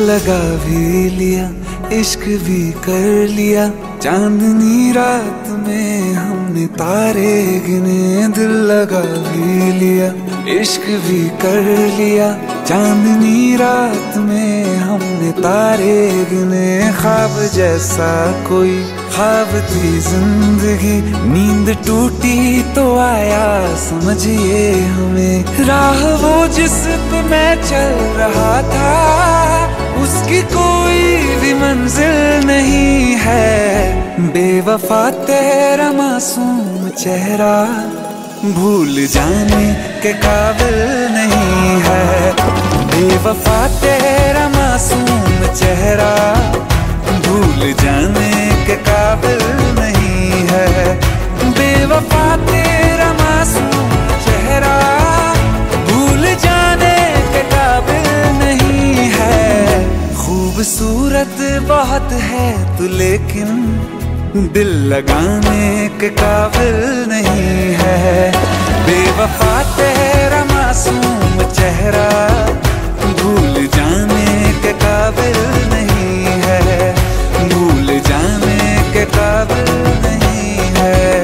लगा भी लिया, इश्क भी कर लिया। चांदनी रात में हमने तारे गिने, दिल लगा भी लिया, इश्क भी कर लिया। चांदनी रात में हमने तारे गिने, ख्वाब जैसा कोई ख्वाब थी जिंदगी। नींद टूटी तो आया समझिए हमें, राह वो जिस पे मैं चल रहा था उसकी कोई भी मंजिल नहीं है। बेवफा तेरा मासूम चेहरा भूल जाने के काबिल नहीं है। बेवफा तेरा मासूम चेहरा भूल जाने के काबिल नहीं है। बेवफा तेरा मासूम चेहरा भूल जाने के काबिल नहीं है। खूबसूरत बहुत है तू लेकिन दिल लगाने के काबिल नहीं है। बेवफा तेरा मासूम चेहरा भूल जाने के काबिल नहीं है, भूल जाने के काबिल नहीं है।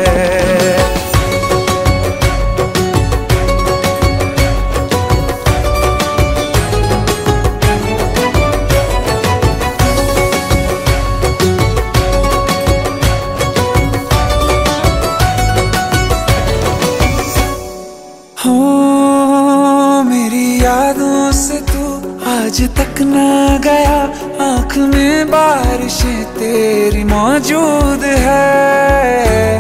यादों से तू आज तक ना गया, आँख में बारिशें तेरी मौजूद है।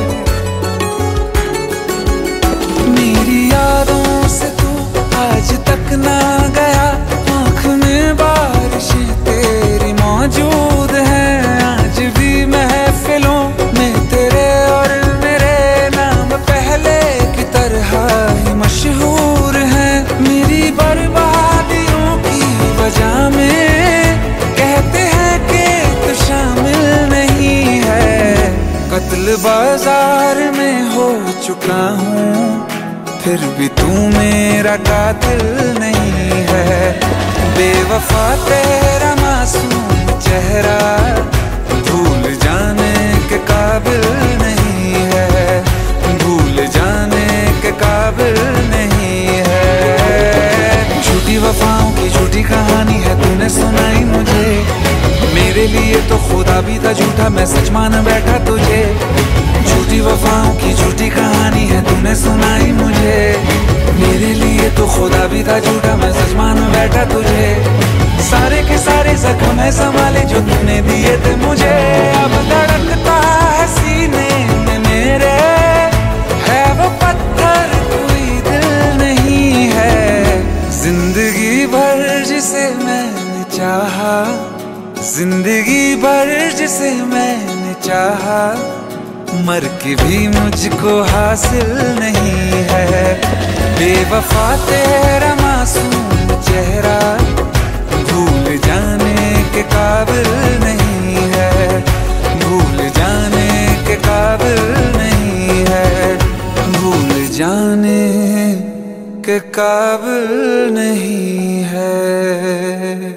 मेरी यादों से तू आज तक ना गया, आँख में बारिशें तेरी मौजूद है। आज भी महफिलों में तेरे और मेरे नाम पहले की तरह ही मशहूर है। मेरी बर्बादियों की वजह में कहते हैं कि तू शामिल नहीं है। कत्ल बाजार में हो चुका हूँ फिर भी तू मेरा कातिल नहीं है। बेवफा तेरा मासूम चेहरा भूल जाने के काबिल नहीं है, भूल जाने के काबिल नहीं है। झूठी वफाओं की झूठी कहानी है तूने सुनाई मुझे, मेरे लिए तो खुदा भी था झूठा, मैं सच मान बैठा तुझे। झूठी वफाओं की झूठी कहानी है तूने सुनाई मुझे, मेरे लिए तो खुदा भी था झूठा, मैं सच मान बैठा तुझे। सारे के सारे जख्म है संभाले जो तूने दिए थे मुझे, अब धड़कता है सीने में मेरे, है वो पत्थर कोई दिल नहीं है। जिंदगी भर जिसे मैंने चाहा, जिंदगी भर जिसे मैंने चाहा, मर के भी मुझको हासिल नहीं है। बेवफा तेरा मासूम चेहरा भूल जाने के काबिल नहीं है, भूल जाने के काबिल नहीं है, भूल जाने के काबिल नहीं है।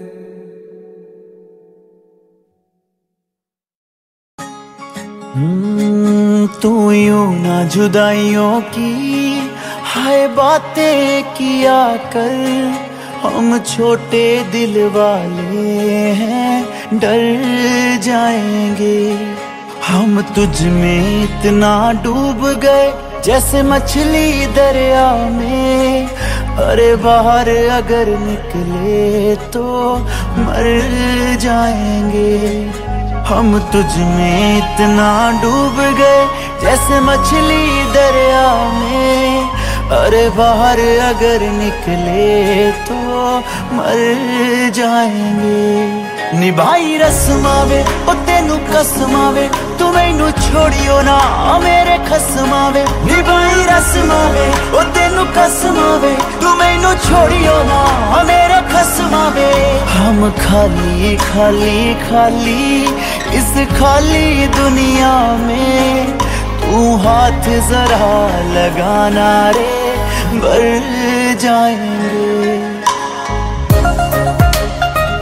तू यूं ना जुदाइयों की हाय बातें किया कर, हम छोटे दिल वाले हैं डर जाएंगे। हम तुझ में इतना डूब गए जैसे मछली दरिया में, अरे बाहर अगर निकले तो मर जाएंगे। हम तुझ में इतना डूब गए जैसे मछली दरिया में, अरे बाहर अगर निकले तो मर जाएंगे। निभाई रस्मावे ओ तेनू कसमावे, तू मैनू छोड़ियो ना मेरे खसमावे। निभाई रस्मावे ओ तेनू कसमावे, तू मैनू छोड़ियो ना मेरे खसमावे। हम खाली खाली खाली इस खाली दुनिया में, तू हाथ जरा लगाना रे भर जाएंगे।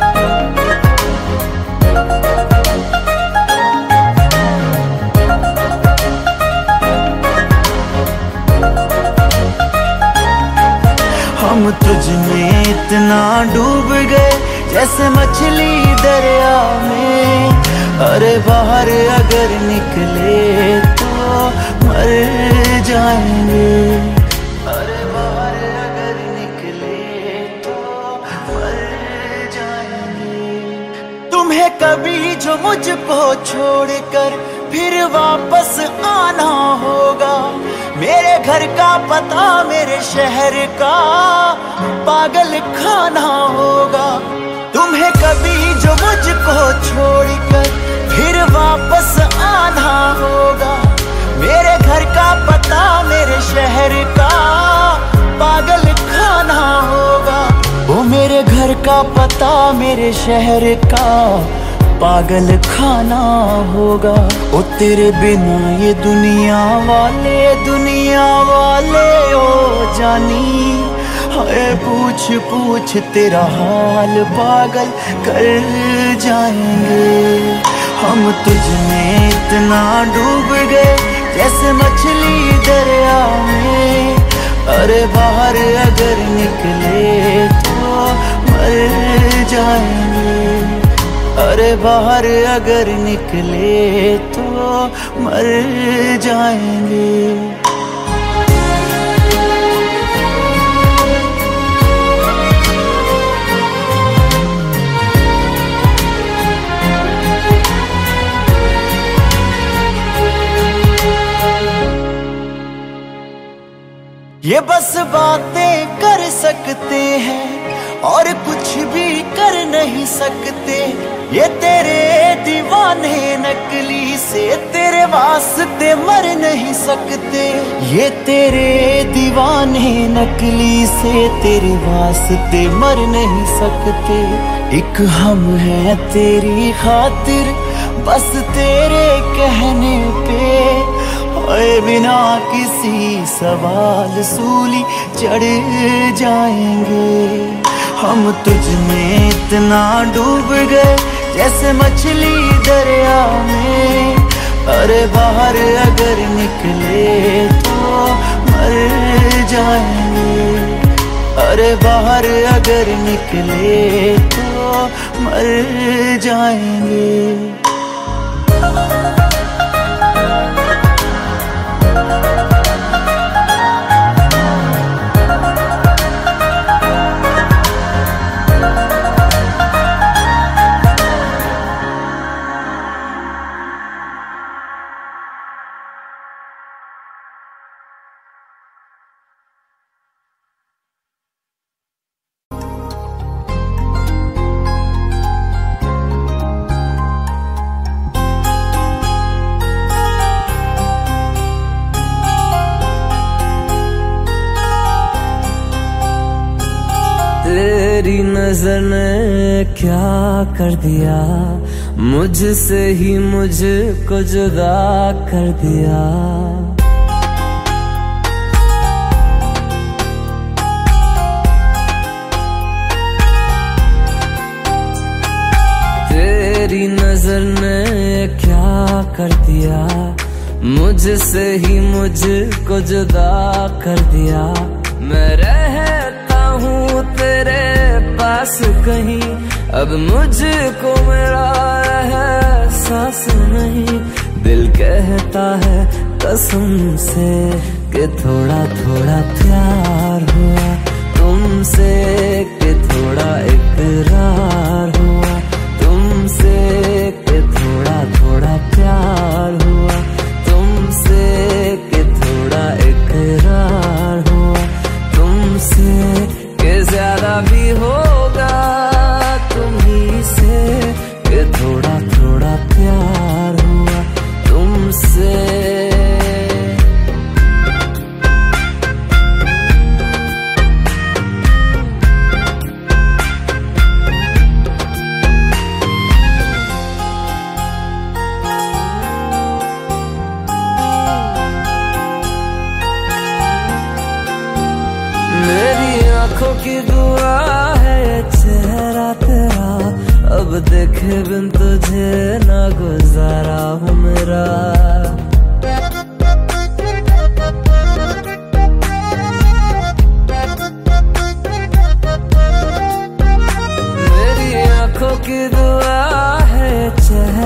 इतना डूब गए जैसे मछली दरिया में। अरे बाहर अगर निकले तो मर जाएंगे। अरे बाहर अगर निकले तो मर जाएंगे। तुम्हें कभी जो मुझको छोड़कर फिर वापस आना होगा, मेरे घर का पता मेरे शहर का पागल खाना होगा। तुम्हें कभी जो मुझको छोड़कर फिर वापस आना होगा, मेरे घर का पता मेरे शहर का पागल खाना होगा। वो मेरे घर का पता मेरे शहर का पागल खाना होगा। ओ तेरे बिना ये दुनिया वाले ओ जानी, हाय पूछ पूछ तेरा हाल पागल कर जाएंगे। हम तुझ में इतना डूब गए जैसे मछली दरिया में। अरे बाहर अगर निकले तो मर जाएंगे। अरे बाहर अगर निकले तो मर जाएंगे। ये बस बातें कर सकते हैं और कुछ भी कर नहीं सकते। ये तेरे दीवाने नकली से तेरे वास्ते मर नहीं सकते। ये तेरे दीवाने नकली से तेरे वास्ते मर नहीं सकते। एक हम हैं तेरी खातिर बस तेरे कहने पे, ओए बिना किसी सवाल सूली चढ़ जाएंगे। हम तुझ में इतना डूब गए जैसे मछली दरिया में। अरे बाहर अगर निकले तो मर जाएंगे। अरे बाहर अगर निकले तो मर जाएंगे। तेरी नजर ने क्या कर दिया, मुझसे ही मुझको जुदा कर दिया। तेरी नजर ने क्या कर दिया, मुझसे ही मुझको जुदा कर दिया। मैं रहता हूँ तेरे पास कहीं, अब मुझको मेरा एहसास नहीं। दिल कहता है कसम से कि थोड़ा थोड़ा प्यार हुआ तुमसे, कि थोड़ा इकरार हुआ तुमसे, कि थोड़ा थोड़ा प्यार हुआ तुमसे, कि थोड़ा इकरार हुआ तुमसे, कि ज्यादा भी होगा तुम्ही से, कि थोड़ा थोड़ा प्यार हुआ तुमसे। आँखों की दुआ है चेहरा तेरा, अब देखे बिन तुझे ना गुजारा हूँ मेरा।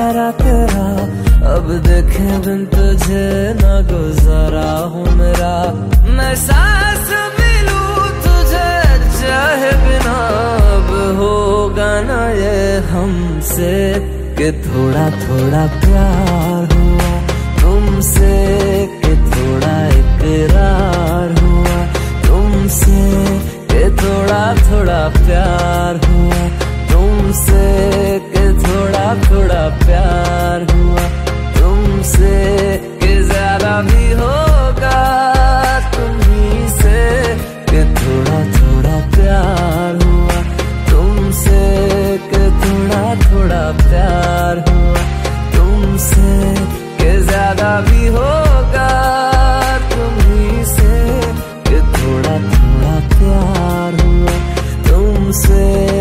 चेहरा तेरा, अब देखे बिन तुझे न गुजारा हूँ मेरा। मैं सांस भी लूं तुझे चाहे बिना, अब होगा ना ये हमसे कि थोड़ा थोड़ा प्यार हुआ तुमसे, कि थोड़ा इकरार हुआ तुमसे, कि थोड़ा थोड़ा प्यार हुआ तुमसे, कि थोड़ा थोड़ा प्यार हुआ तुमसे, कि ज्यादा भी होगा तुम्हीं से, कि थोड़ा थोड़ा प्यार हुआ तुमसे, कि थोड़ा थोड़ा प्यार हुआ तुमसे, कि ज्यादा भी होगा तुम्हीं से, कि थोड़ा थोड़ा प्यार हुआ तुमसे।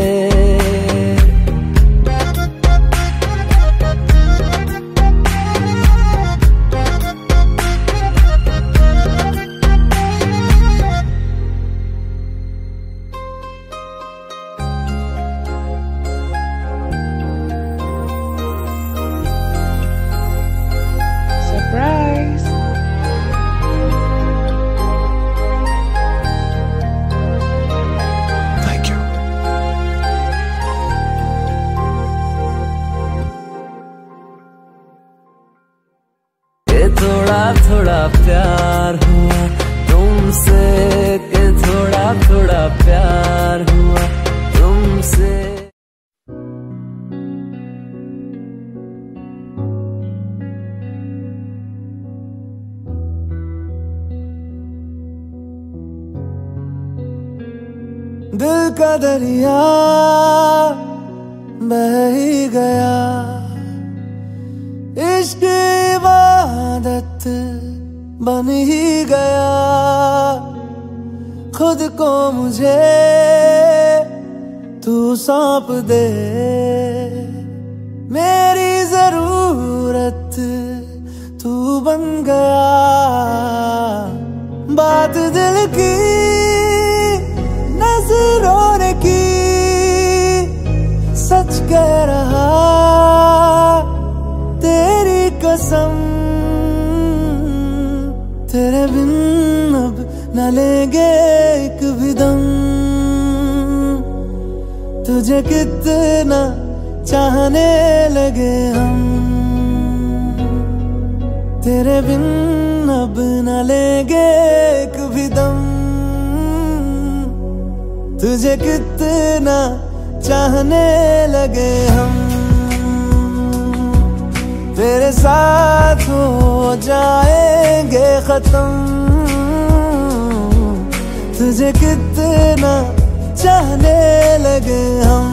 थोड़ा थोड़ा प्यार हुआ तुमसे, कि थोड़ा थोड़ा प्यार हुआ तुमसे। दिल का दरिया बह ही गया, इश्क इबादत बन ही गया। खुद को मुझे तू सौंप दे, मेरी जरूरत तू बन गया। बात दिल की नजरों ने की, सच कह रहा तेरी कसम। तेरे बिन अब न लेंगे एक भी दम, तुझे कितना चाहने लगे हम। तेरे बिन अब न लेंगे एक भी दम, तुझे कितना चाहने लगे हम। तेरे साथ हो जाएंगे खत्म, तुझे कितना चाहने लगे हम।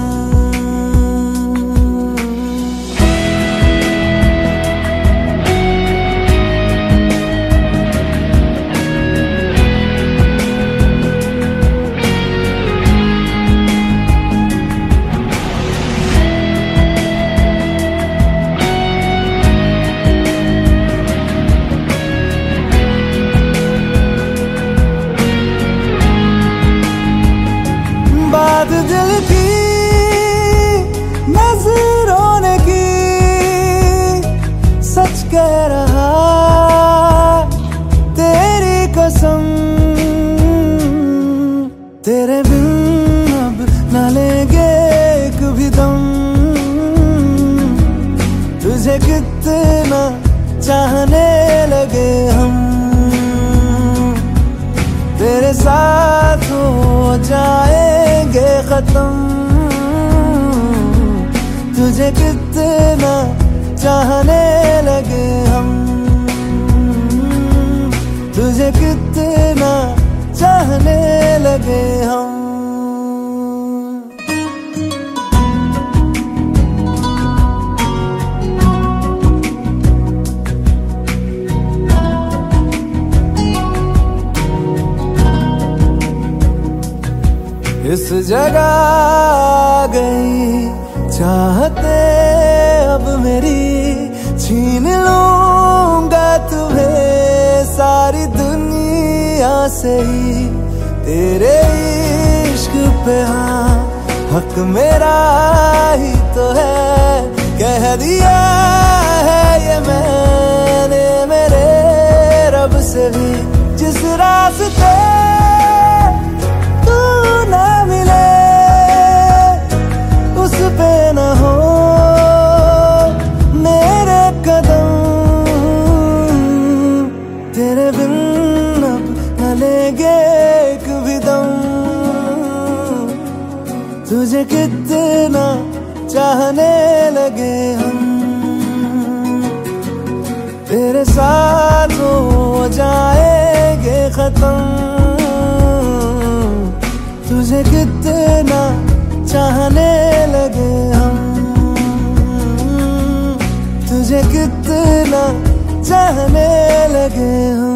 बात दिल की नजरों ने की, सच कह रहा तेरी कसम। तेरे बिन अब न लेंगे एक भी दम, तुझे कितना चाहने लगे हम। तेरे साथ हो जाएंगे खत्म, तुझे कितना चाहने लगे हम। तुझे कितना चाहने लगे हम। इस जगह आ गई चाहते अब मेरी, छीन लूंगा तुम्हें सारी दुनिया से ही। तेरे इश्क पे हाँ हक मेरा ही तो है, कह दिया तुझे कितना चाहने लगे हम, तुझे कितना चाहने लगे हम।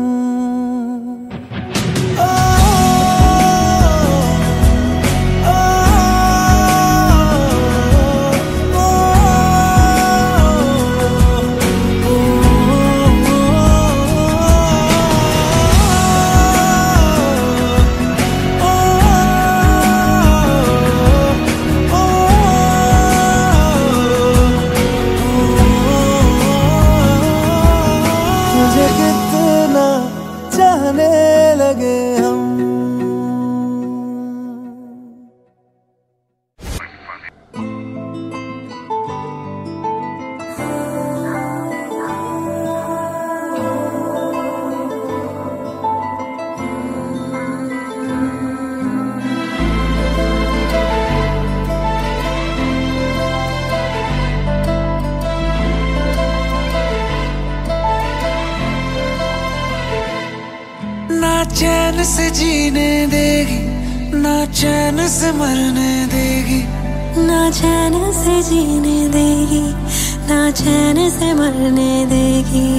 चाहने लगे हम। ना चैन से जीने देगी, ना चैन से मरने देगी, ना चैन से जीने देगी, ना चैन से मरने देगी।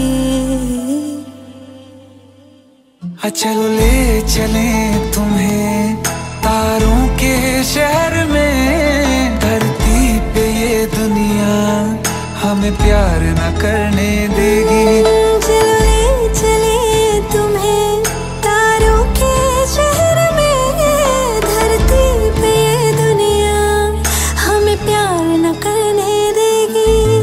चलो ले चले तुम्हें तारों के शहर में, धरती पे ये दुनिया हमें प्यार न करने देगी। चलो ले चले तुम्हें तारों के शहर में, धरती पे ये दुनिया हमें प्यार न करने देगी।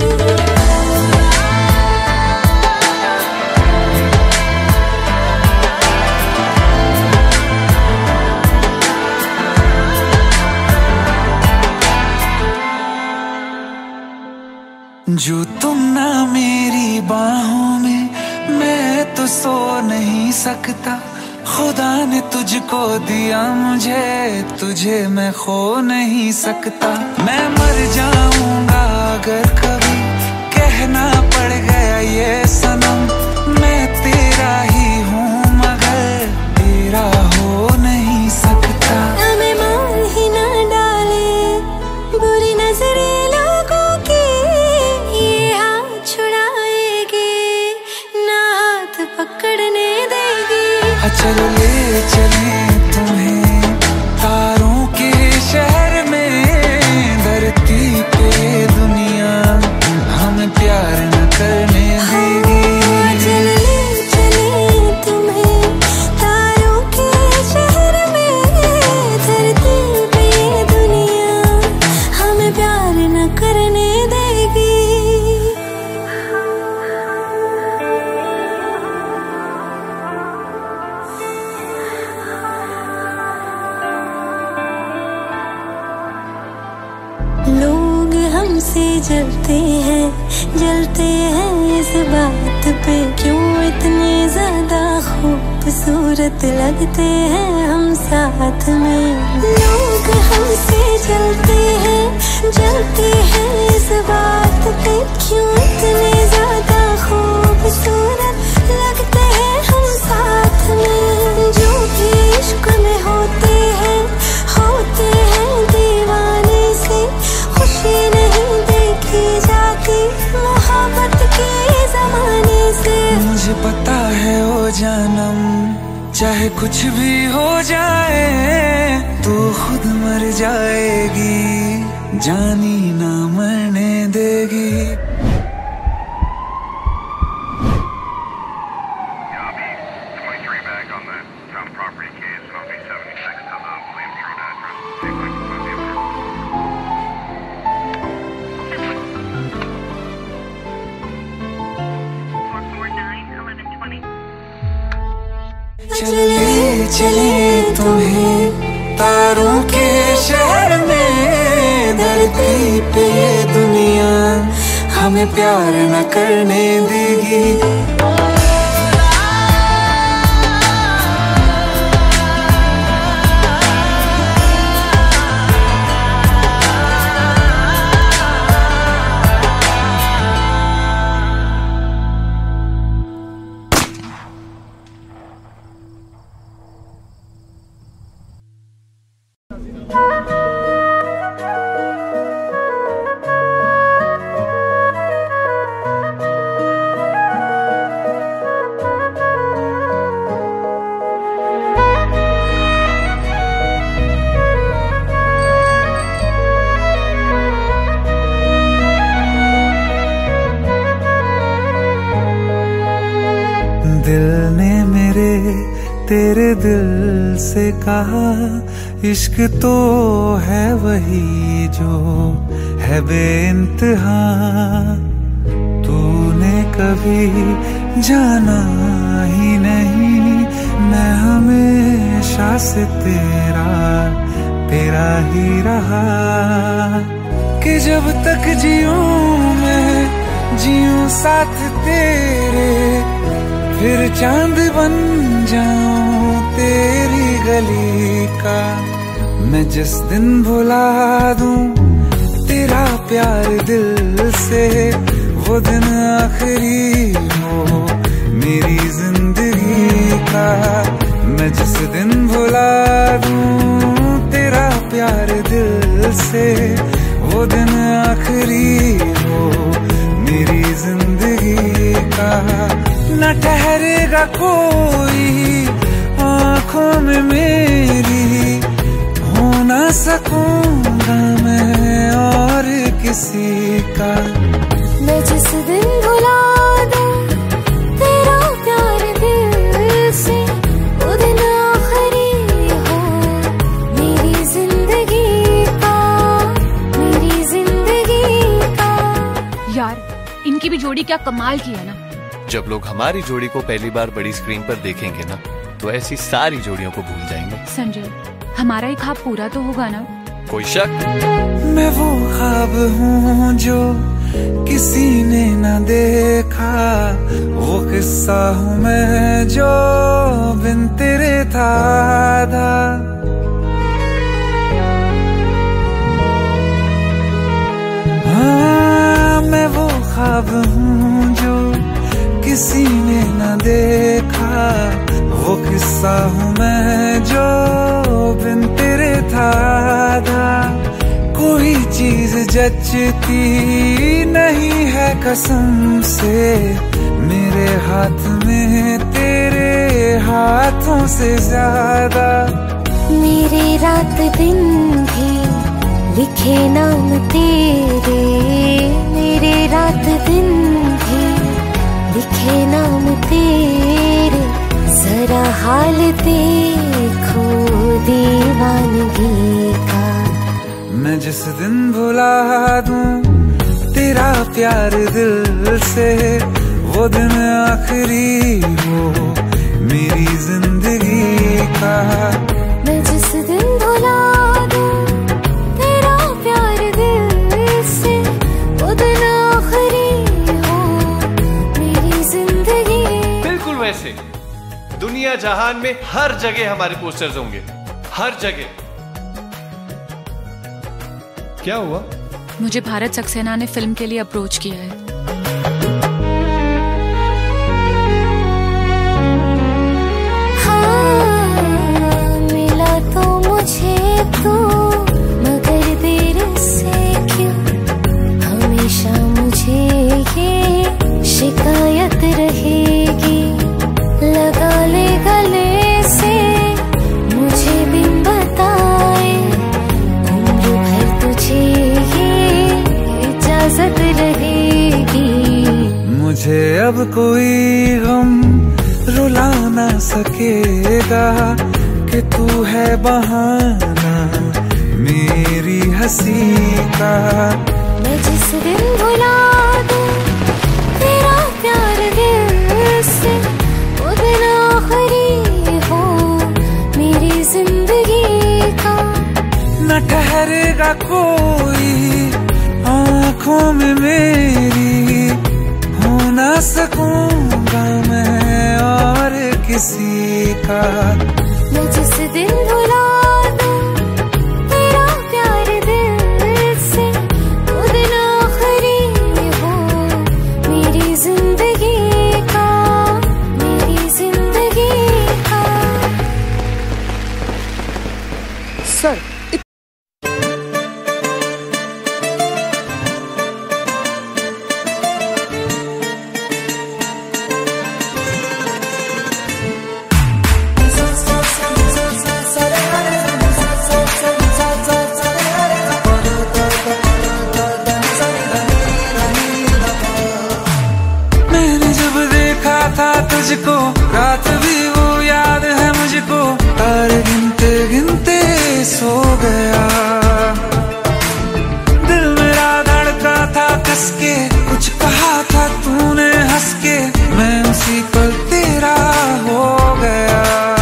जो तुम ना मेरी बाहों में, मैं तो सो नहीं सकता। खुदा ने तुझको दिया मुझे, तुझे मैं खो नहीं सकता। मैं मर जाऊंगा अगर कभी कहना पड़ गया ये सनम, मैं तेरा ही हूँ मगर तेरा हो नहीं सकता। हमें मार ही ना डाले बुरी नजरें लोगों की, ये हाथ छुड़ाएगी ना हाथ पकड़ने देगी। चलो ले चले तुम्हें तारों के शहर में, धरती पे दुनिया हमें प्यार न करने देगी। चलो ले चले तुम्हें तारों के शहर में, धरती पे दुनिया हमें प्यार न करने देगी। लोग हमसे जलते हैं इस बात पे, क्यों इतने ज्यादा खूबसूरत लगते हैं हम साथ में। लोग हमसे जलते हैं इस बात पे, क्यों इतने ज्यादा खूबसूरत लगते हैं हम साथ में। जो भी इश्क में होते हैं दीवाने से, खुशी नहीं देखी जाती मोहब्बत के जमाने से। मुझे पता है ओ जानम, चाहे कुछ भी हो जाए तू खुद मर जाएगी, जानी ना मरने देगी। चले चले तुम्हें तारों के शहर में, धरती पे ये दुनिया हमें प्यार न करने देगी। तेरे दिल से कहा इश्क तो है वही जो है बेइंतहा। तूने कभी जाना ही नहीं मैं हमेशा से तेरा तेरा ही रहा। कि जब तक जीऊं मैं जीऊं साथ तेरे, फिर चांद बन जाऊं तेरी गली का। मैं जिस दिन भुला दूं तेरा प्यार दिल से, वो दिन आखिरी हो मेरी जिंदगी का। मैं जिस दिन भुला दूं तेरा प्यार दिल से, वो दिन आखिरी हो मेरी जिंदगी का। न ठहरेगा कोई आँखों में मेरी, हो ना सकूंगा मैं और किसी का। मैं जिस दिन भुला दूं तेरा प्यार दिल से, वो दिन आखिरी हो मेरी जिंदगी का, मेरी जिंदगी का। यार इनकी भी जोड़ी क्या कमाल की है ना। जब लोग हमारी जोड़ी को पहली बार बड़ी स्क्रीन पर देखेंगे ना, तो ऐसी सारी जोड़ियों को भूल जाएंगे। संजय हमारा ही ख्वाब पूरा तो होगा ना। कोई शक? मैं वो ख्वाब हूँ जो किसी ने न देखा, वो किस्सा हूँ मैं जो बिन तेरे था आधा। हाँ मैं वो ख्वाब हूँ जो किसी ने न देखा, वो किस्सा हूँ मैं जो बिन तेरे था आधा। कोई चीज जचती नहीं है कसम से, मेरे हाथ में तेरे हाथों से ज्यादा। मेरे रात दिन भी लिखे नाम तेरे, मेरे रात दिन भी लिखे नाम तेरे। जरा हाल देखो दीवानगी का। मैं जिस दिन भुला दूं तेरा प्यार दिल से, वो दिन आखिरी हो मेरी जिंदगी का। मैं जिस दिन भुला दूं तेरा प्यार दिल से, वो दिन आखिरी हो मेरी जिंदगी। बिल्कुल वैसे दुनिया जहान में हर जगह हमारे पोस्टर्स होंगे, हर जगह। क्या हुआ? मुझे भारत सक्सेना ने फिल्म के लिए अप्रोच किया है। हाँ मिला तो मुझे तो, मगर देर से क्यों हमेशा मुझे ये शिकायत रहेगी। लगा ले गले से मुझे बिन बताए, उम्र भर तुझे ये इजाजत रहेगी। मुझे अब कोई गम रुला ना सकेगा, कि तू है बहाना मेरी हंसी का। मैं जिस दिन भुला दूं तेरा प्यार दिल से, वो दिन आखिरी हो मेरी जिंदगी का। न ठहरेगा कोई आँखों में मेरी, हो ना सकूंगा मैं और किसी का। मैं जिस दिन भुला दूं तेरा प्यार दिल से, वो दिन आखिरी हो मेरी जिंदगी का, मेरी जिंदगी का। सर तुझको रात भी वो याद है मुझे, गिनते गिनते सो गया। दिल मेरा धड़का था कस के, कुछ कहा था तूने हंस के, मैं उसी पल तेरा हो गया।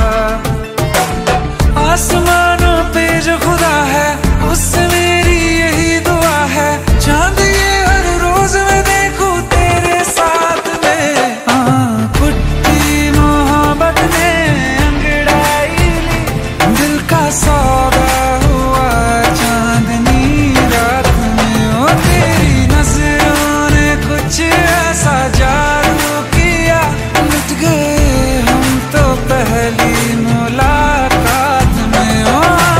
आसमानों पे जो खुदा है उससे मेरी यही दुआ है, चांद ये हर रोज मैं देखूं तेरे साथ में। कुट्टी मोहब्बत ने अंगड़ाई ली, दिल का सौदा हुआ चांदनी रात में। ओ तेरी नजरों ने कुछ ऐसा जादू किया, लुट गए हम तो पहली मुलाकात में। ओ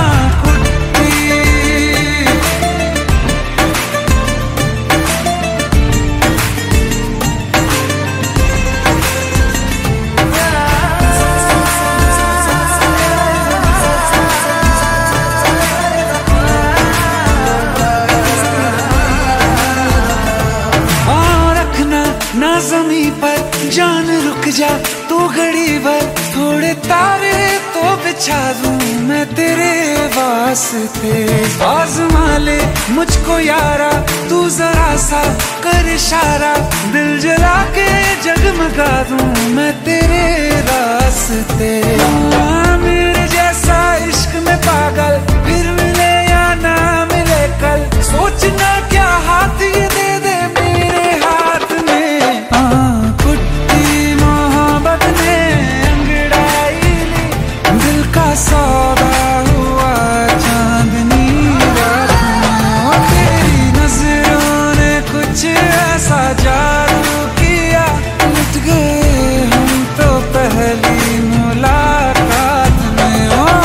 ना ज़मीं पर जान रुक जा तू घड़ी भर, थोड़े तारे तो बिछा दूं मैं तेरे वास्ते। आज़मा ले मुझको यारा तू जरा सा कर इशारा, दिल जला के जगमगा दूं मैं तेरे रास्ते। मेरे जैसा इश्क में पागल फिर मिले या ना मिले कल, सोचना क्या हाथ ये दे दे मेरे हाथ में। कुट्टी मोहब्बत ने अंगड़ाई ली, दिल का सौदा हुआ चांदनी रात में। तेरी नजरों ने कुछ ऐसा जादू किया, लुट गए हम तो पहली मुलाकात में।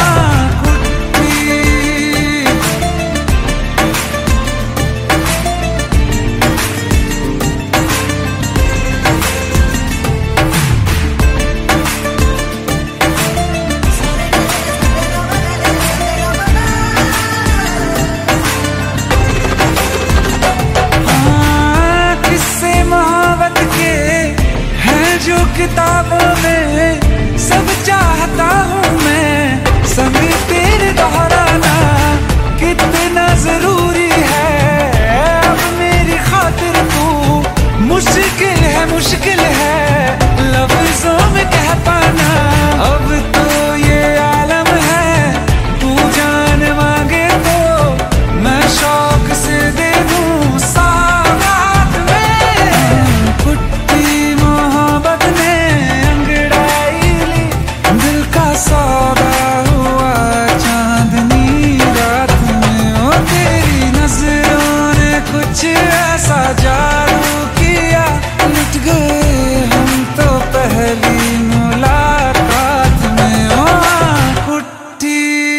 किताबों में सब चाहता हूँ मैं, संग तेरे दोहराना कितना जरूरी है। अब मेरी खातिर तू मुश्किल है लफ्जों में कह पाना। अब तो ये आलम है तू जान मांगे तो मैं शौक से दे दूँ साथ में। कुट्टी मोहब्बत ने अंगड़ाई ली, दिल का सौदा हुआ चांदनी रात में। ओ तेरी नजरों ने कुछ ऐसा जादू किया, लुट गए हम तो पहली मुलाकात में। ओ कुट्टी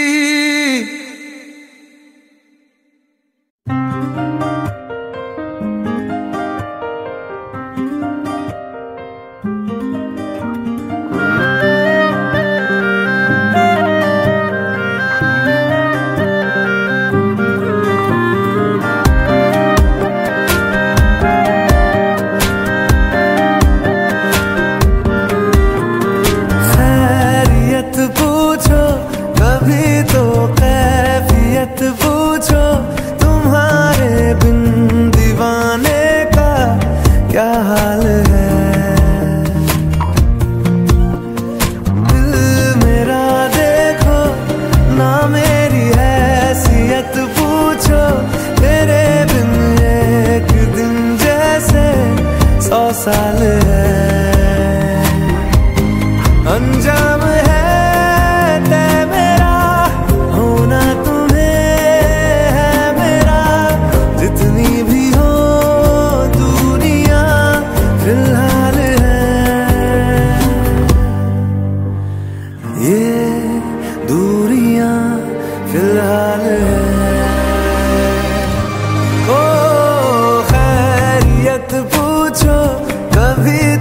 पूछो कभी तो कैफियत पूछो, तुम्हारे बिन दीवाने का क्या हाल है। दिल मेरा देखो ना मेरी हैसियत पूछो, तेरे बिन एक दिन जैसे 100 साल है। अंजाम है तय मेरा, होना तुम्हें है मेरा, जितनी भी हो दुनिया फिलहाल है। ये दूरियां फिलहाल है। ओ खैरियत पूछो कभी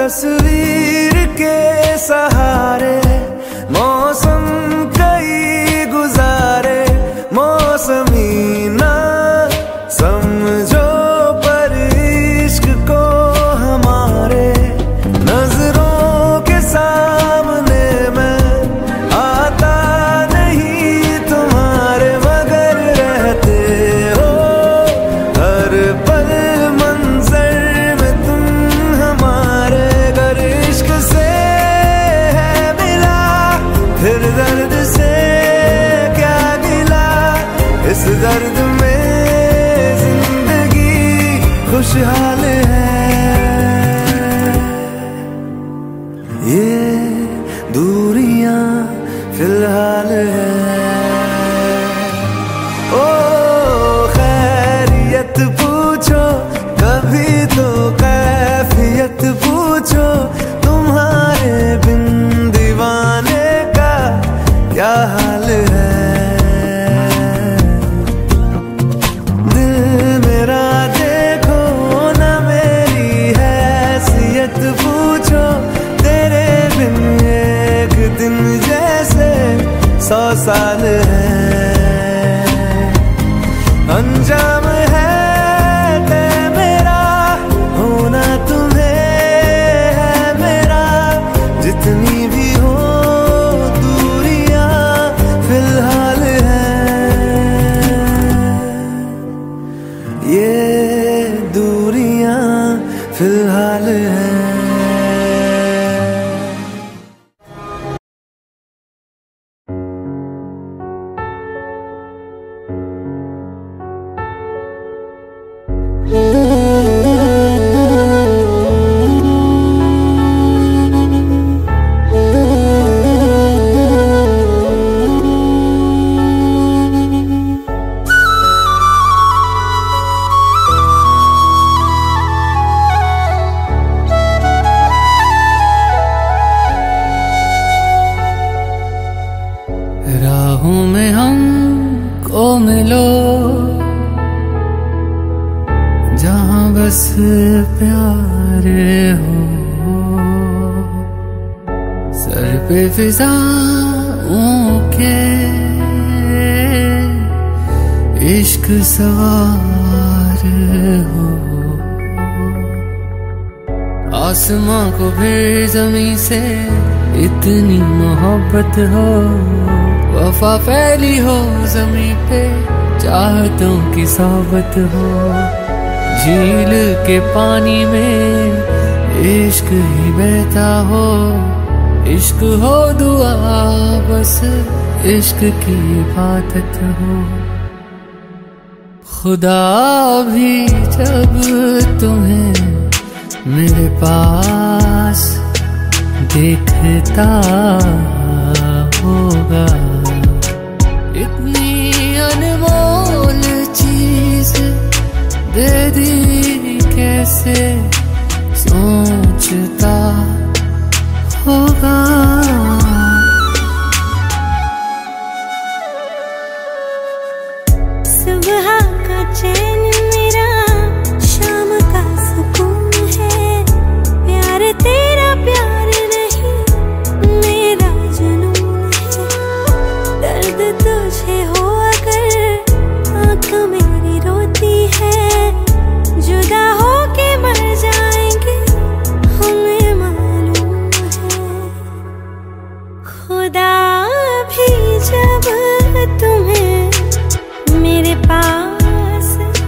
तस्वीर के सहारे मौसम कई गुजारे, मौसमी ना समझो पर इश्क को हमारे। नजरों के सामने मैं आता नहीं तुम्हारे, मगर रहते हो हर पल मंजर में तुम हमारे। अगर इश्क से है मिला फिर दर्द से क्या गिला, इस दर्द में जिंदगी खुशहाल है। ये दूरियां फिलहाल है। ओ खैरियत पूछो कभी तो कैफियत पूछो, तुम्हारे बिन दीवाने का क्या हाल है। दिल मेरा देखो ना मेरी हैसियत पूछो, तेरे बिन एक दिन जैसे 100 साल है। अंजाम है तय मेरा होना तुम्हें है मेरा, जितनी भी हो दूरियां फिलहाल है। ये दूरियां फिलहाल है। राहों में हमको मिलो जहां बस प्यार हो, सर पे फिजाओं के इश्क सवार हो। आसमां को फिर जमीन से इतनी मोहब्बत हो, वफा फैली हो जमीन पे चाहतों की सोबत हो। झील के पानी में इश्क ही बहता हो, इश्क हो दुआ बस इश्क की इबादत हो। खुदा भी जब तुम्हें मेरे पास देखता होगा, इतनी अनमोल चीज दे दी कैसे सोचता होगा। सुबह का चैन मेरा शाम का सुकून है, प्यार तेरा प्यार नहीं मेरा जुनून है। दर्द तुझे हो अगर आँख मेरी रोती है, जुदा हो के मर जाएंगे हमें मालूम है। खुदा भी जब तुम्हें मेरे पास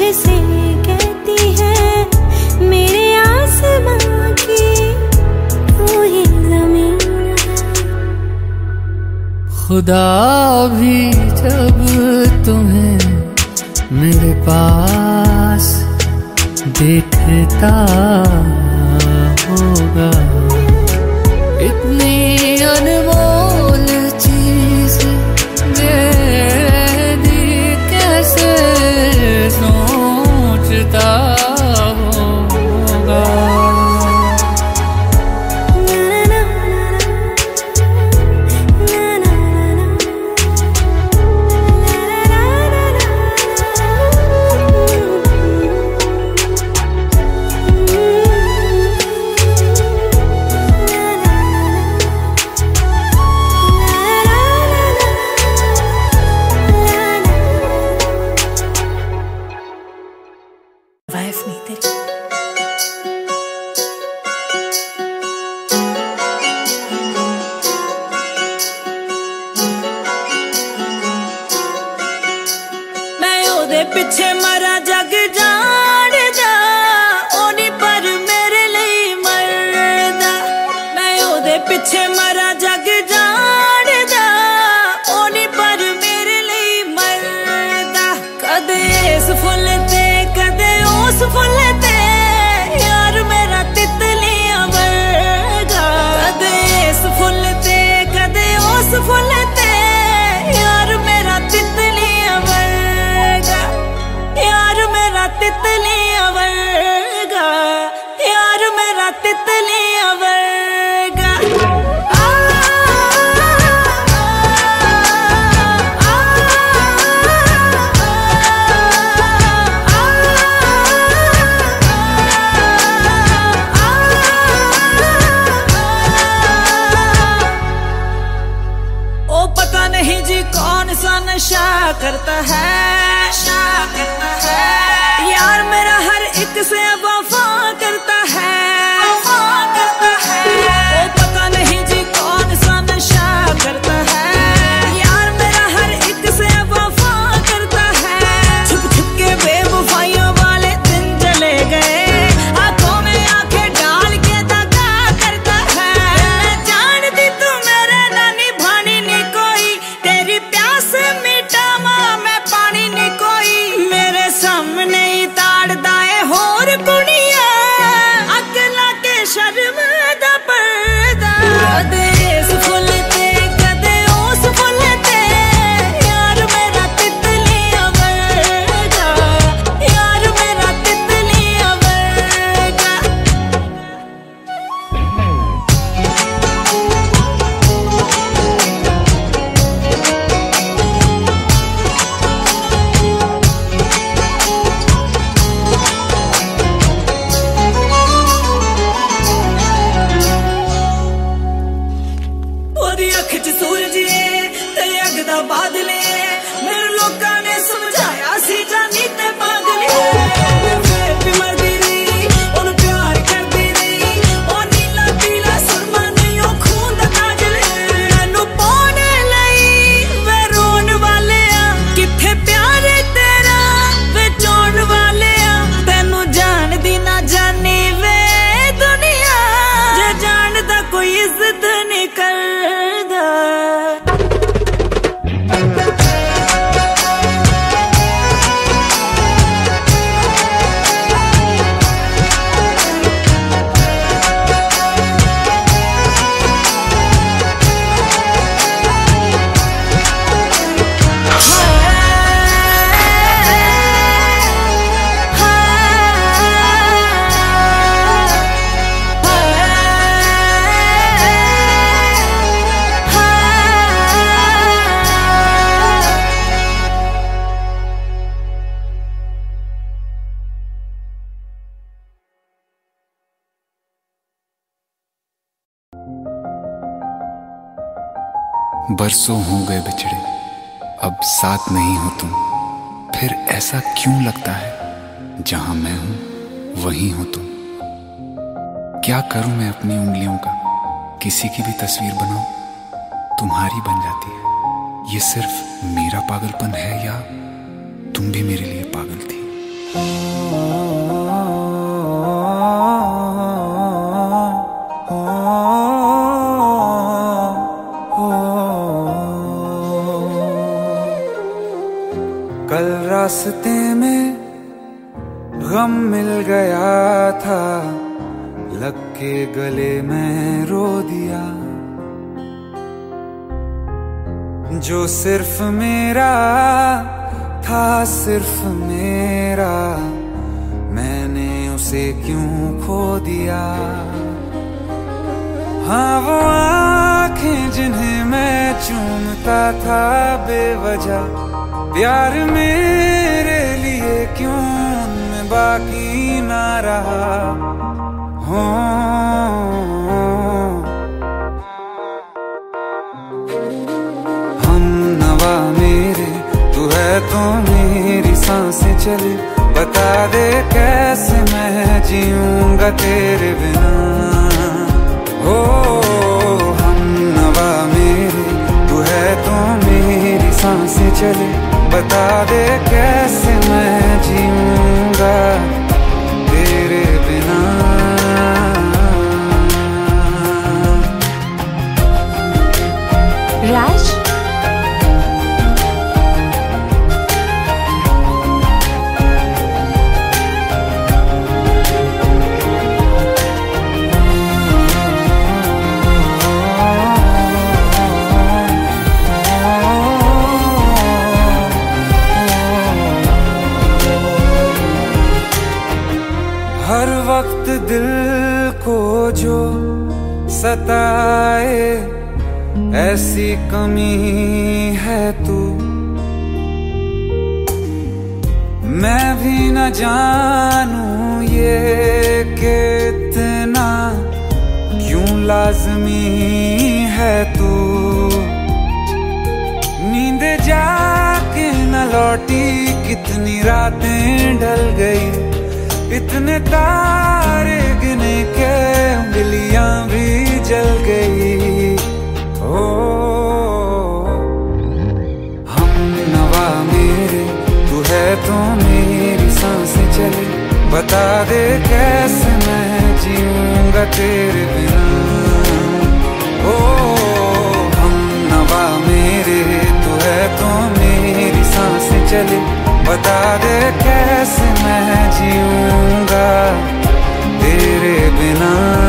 मुझसे कहती है मेरे आसमां की तू ही ज़मीन है। खुदा भी जब तुम्हें मेरे पास देखता होगा, इतनी अनमोल चीज दे दी कैसे सोचता होगा। पिछे मरा जग जाणदा ओनी पर मेरे लिए मरदा। मैं ओदे पिछे मरा जग जाणदा ओनी पर मेरे लिए मरदा। कदे इस फुल ते कदे उस फुल ते यार मेरा तितलियां वर्गा। कदे इस फुल ते कदे उस फुल ते यार मेरा तितलियां वर्गा। यार मेरा तितलियां वर्गा, यार मेरा तितलियां वर्गा। ओ पता नहीं जी कौन सा नशा करता है, यार मेरा हर एक से वफा करता है। ओ पता नहीं जी कौन सा नशा करता है, यार मेरा हर एक से वफा करता है। छुप छुप के बेवफाइयों वाले दिन चले गए, आंखों में आंखें डाल के दगा करता है। मैं जानती तू मेरे ना निभानी नहीं कोई, तेरी प्यास मिटावा मैं पानी नहीं कोई। मेरे सामने ही ताड़दा है होर कुड़िया, अगला के शर्म दा पर्दा। कदे इस फुल ते कदे उस फुल ते यार मेरा तितलियां वर्गा, यार मेरा तितलियां वर्गा। ओदी अख च सूरज है तेरे अग दा बादल है, मेरे लोकां ने समझाया सी जानी ते पागल है। फिर भी मरदी रही ओनू प्यार करदी रही, ओ नीला पीला सुरमा नहीं ओ खून दा काजल है। मैनू पाने लई वे रोन वाले आ, किथे प्यार तेरा वे चोन वाले आ। तैनू जानदी ना जानी वे दुनिया, जे जानदा कोई इज्जत नहीं करदा। बरसों हो गए बिछड़े, अब साथ नहीं हो तुम। फिर ऐसा क्यों लगता है, जहां मैं हूं वहीं हो तुम। क्या करूं मैं अपनी उंगलियों का, किसी की भी तस्वीर बनाऊं, तुम्हारी बन जाती है। ये सिर्फ मेरा पागलपन है या तुम भी मेरे लिए पागल थी। रास्ते में गम मिल गया था, लग के गले में रो दिया। जो सिर्फ मेरा था, सिर्फ मेरा, मैंने उसे क्यों खो दिया। हाँ वो आंखें जिन्हें मैं चूमता था बेवजह, प्यार मेरे लिए क्यों उनमें बाकी ना रहा। हो हम नवा मेरे, तू है तो मेरी सांसें चले, बता दे कैसे मैं जीऊंगा तेरे बिना। हो हम नवा मेरे, तू है तो मेरी सांसें चले, बता दे कैसे मैं जीऊंगा तेरे बिना। राज, हर वक्त दिल को जो सताए, ऐसी कमी है तू। मैं भी न जानूं ये कि इतना क्यों लाज़मी है तू। नींद जाके न लौटी, कितनी रातें ढल गई, इतने तारे गिने के उंगलियां भी जल गई। ओ हम नवा मेरे, तू है तो मेरी सांसें चले, बता दे कैसे मैं जीऊंगा तेरे बिना। ओ हम नवा मेरे, तू है तो मेरी सांसें चले, बता दे कैसे मैं जीऊंगा तेरे बिना।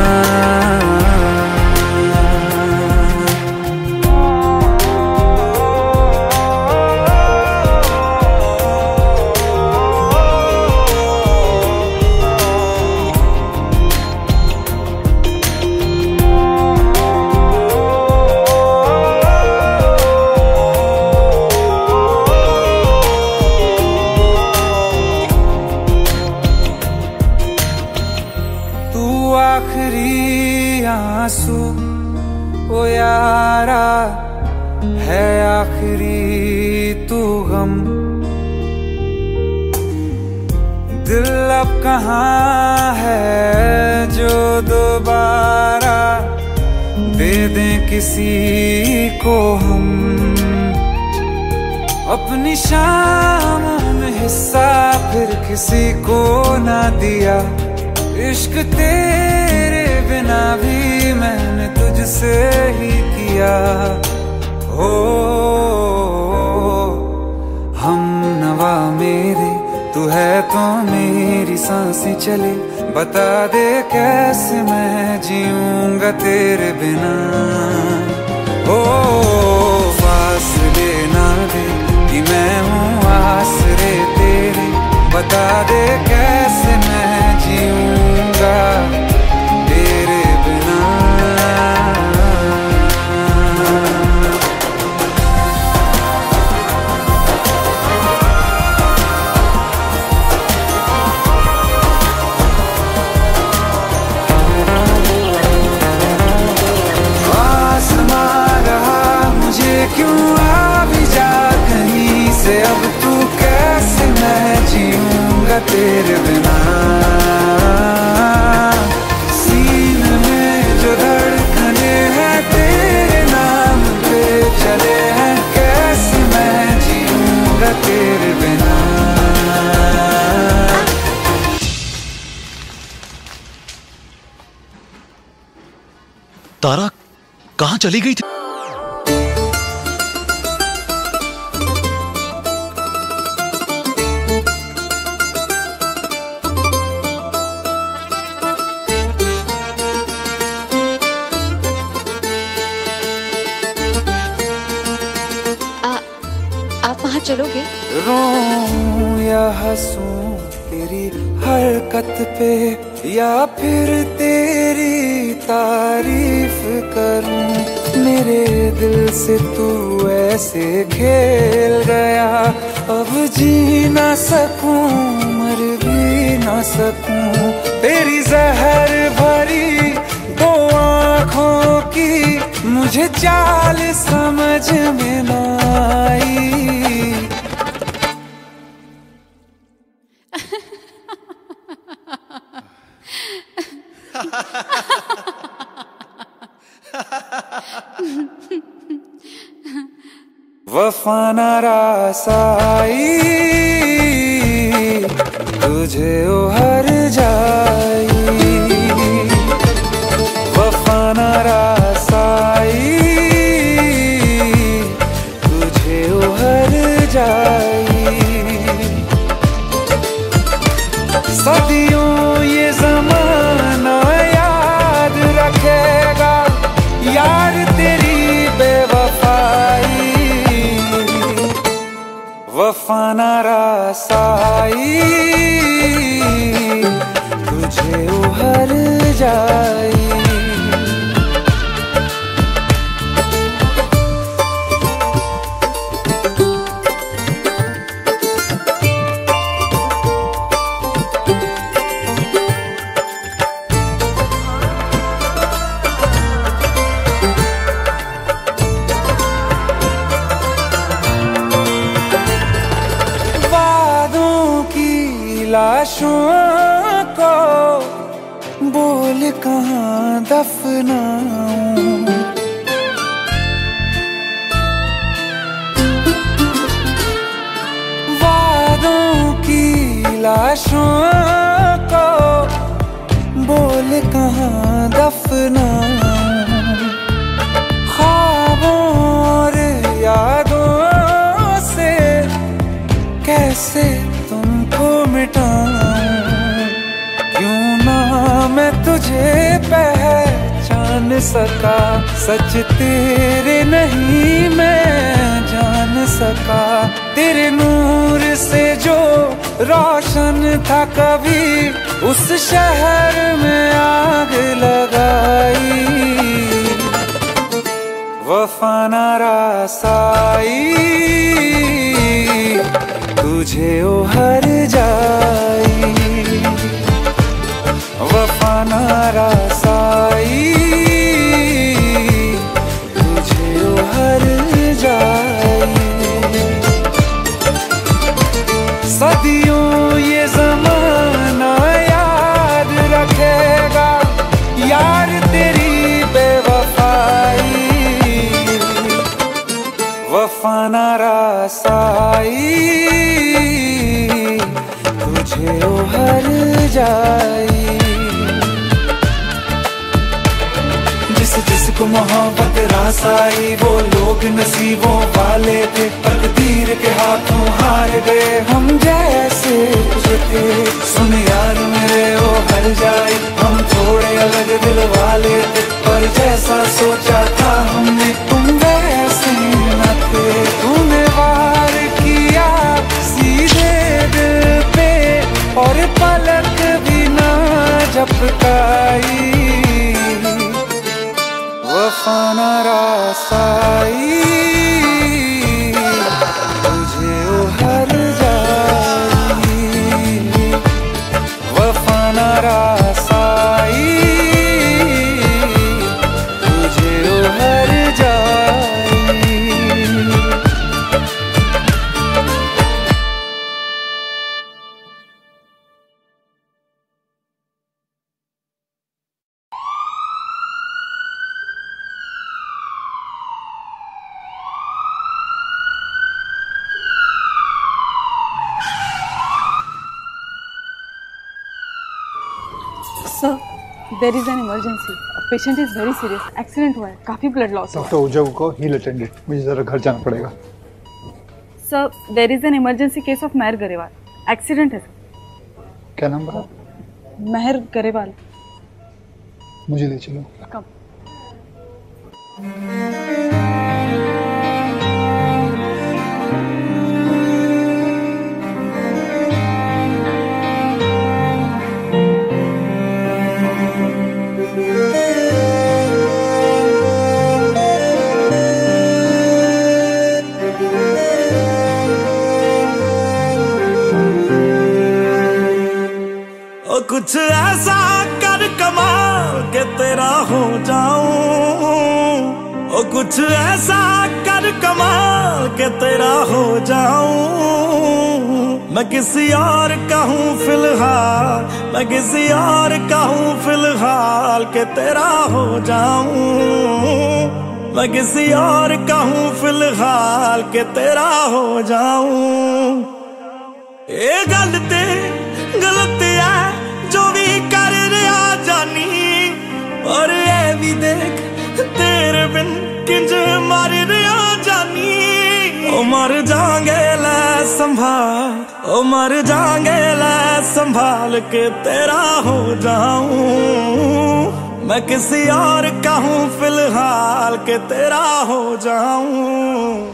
आखिरी आंसू ओ यारा है, आखिरी तू गम। दिल अब कहाँ है जो दोबारा दे दें किसी को हम। अपनी शामों में हिस्सा फिर किसी को ना दिया, इश्क तेरे बिना भी मैंने तुझसे ही किया। हो हम नवा मेरे, तू है तो मेरी सांसें चले, बता दे कैसे मैं जीऊंगा तेरे बिना। ओ फासले ना दे कि मैं हूँ आसरे तेरे, बता दे कैसे मैं जीऊंगा तेरे बिना। आसमां रहा मुझे क्यों आ भी जा कहीं से, अब तू कैसे मैं जीऊंगा तेरे बिना। सीने में जो धड़कने हैं तेरे नाम पे चले हैं, कैसे मैं जीऊंगा तेरे बिना। तारा कहाँ चली गई थी? रोऊं या हंसूं तेरी हरकत पे, या फिर तेरी तारीफ करूं। मेरे दिल से तू ऐसे खेल गया, अब जी ना सकूं मर भी ना सकूं। तेरी जहर भरी दो आँखों की मुझे चाल समझ में ना आई। वफा ना रास आई तुझे उहर जाई, वफा ना रास आई तुझे उहर जाई। सदियों ये ज़माना याद रखेगा यार तेरी बेवफाई। वफा ना रास आई तुझे उहर जाई। लाशों को बोल कहाँ दफनाऊं, वादों की लाशों को बोल कहाँ दफनाऊं। ख्वाबों और यादों से कैसे तुमको मिटाऊं, क्यों ना मैं तुझे पहचान सका। सच तेरे नहीं मैं जान सका। तेरे नूर से जो रोशन था कभी उस शहर में आग लगाई। वफा ना रास आई तुझे उहर जाई, वफा ना रास आई तुझे उहर जाई। सदियों ये ज़माना याद रखेगा यार तेरी बेवफाई। वफा ना रास आई तुझे उहर जाई। जिसको मोहब्बत रास आई वो लोग नसीबों वाले थे, तकदीर के हाथों हार गए हम जैसे थे। सुन यार मेरे वो हर जाए हम थोड़े अलग दिल वाले थे, पर जैसा सोचा था हमने तुम वैसे न थे। तूने वार किया सीधे दिल पे और पलक भी ना झपकाई। वफा ना रास आई तुझे उहर जाई, वफा ना रास आई तुझे उहर जाई। Sir, there is an emergency, patient is very serious, accident हुआ है, काफी ब्लड लॉस है। डॉक्टर उजव को हील अटेंडेड, मुझे जरा घर जाना पड़ेगा। Sir, there is an emergency case of Mehar Grewal, accident है सर। क्या नाम बताओ? मेहर गरेवाल। मुझे ले चलो। कम। ओ कुछ ऐसा कर कमाल के तेरा हो जाऊं, ओ कुछ ऐसा कर कमाल के तेरा हो जाऊं। मैं किसी और का हूँ फिलहाल, मैं किसी और का हूँ फिलहाल के तेरा हो जाऊं। मैं किसी और का हूँ फिलहाल के तेरा हो जाऊं। ये गलत है जो भी कर रहा जानी, और ये भी देख तेरे बिन किंज मर रहा जानी। ओ मर जाएंगे लै संभाल, ओ मर जाएंगे लै संभाल के तेरा हो जाऊं। मैं किसी और का हूँ फिलहाल के तेरा हो जाऊं।